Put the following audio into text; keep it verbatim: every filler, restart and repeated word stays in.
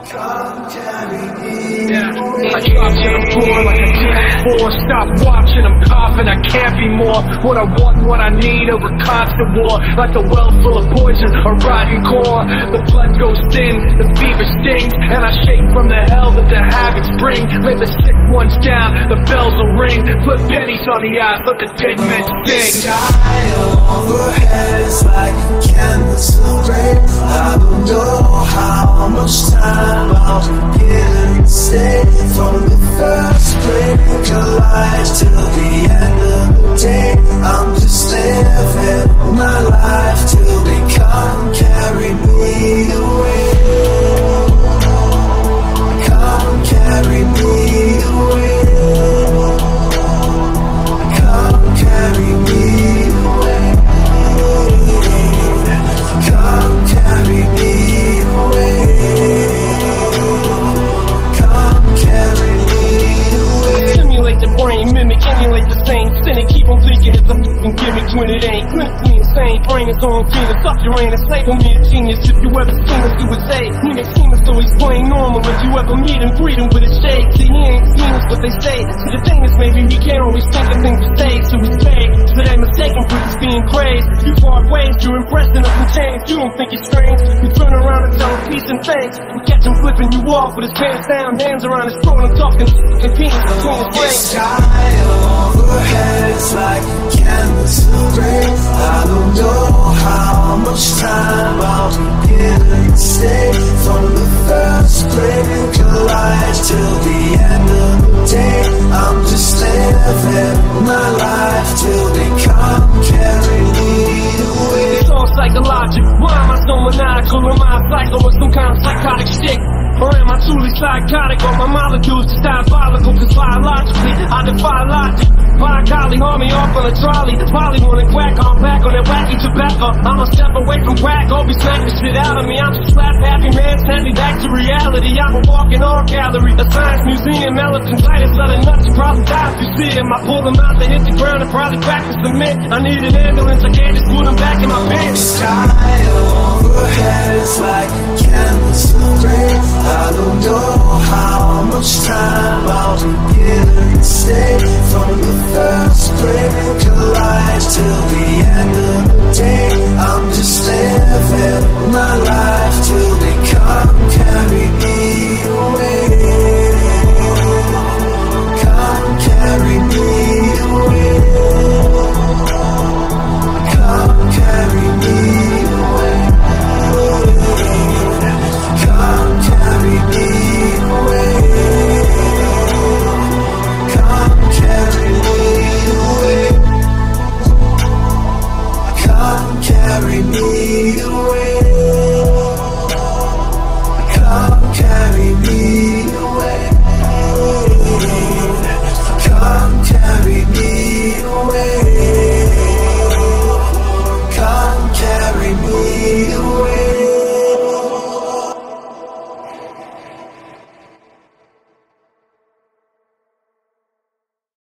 Yeah, I dropped to the floor like a jet four. Stop watching, I'm coughing, I can't be more. What I want, what I need over constant war. Like a well full of poison, a rotten core. The blood goes thin, the fever stings, and I shake from the hell that the habits bring. Lay the sick ones down, the bells will ring. Put pennies on the eyes, let the dead men sing. The sky overhead is like a canvas of rain. I don't know how much time I'll be given to stay. From the first blink of light till the end of the day, I'm just living my life till they come carry me away. Come carry me away. Come carry me away. Come carry me away. Come carry me away. Simulate the brain, mimic, emulate the same cynic. Keep on thinking it's a fucking gimmick when it ain't. Clinically insane, brain is on Venus. Up Uranus, label me a genius. If you ever seen us, you would say mimic schemers, so he's playing normal. If you ever meet him, greet him with a shade. See, he ain't seen us, what they say. See, the thing is, maybe we can't always think of things to say, so we fake. So they mistaken for just being crazed. You part ways, you're impressing us and change. You don't think it's strange. We turn around and tell him peace and thanks. We catch him flipping you off with his pants down, hands around his throat. I'm talking and penis between his The legs. sky overhead is like a canvas of rain. I don't know how much time I'll be given to stay. From the first blink of light till the end of the day, I'm just living my life till they come carry me away. It's all psychological. Why am I so maniacal? Am I a psycho or some kind of psychotic shit? Or am I truly psychotic? Or my molecules just diabolical? Cause biologically, I defy logic. By golly, haul me off on a trolley. Molly wanna quack, I'm back on that wacky tobacco. I'm a step away from crack, all be smack the shit out of me. I'm just slap happy man, snap me back to reality. I'm a walking art gallery, a science museum, elephantitis, other nuts, you probably die if you see him. I pull them out, they hit the ground and probably crack the cement. I need an ambulance, I can't just put them back in my pants. The sky overhead is like a canvas of rain.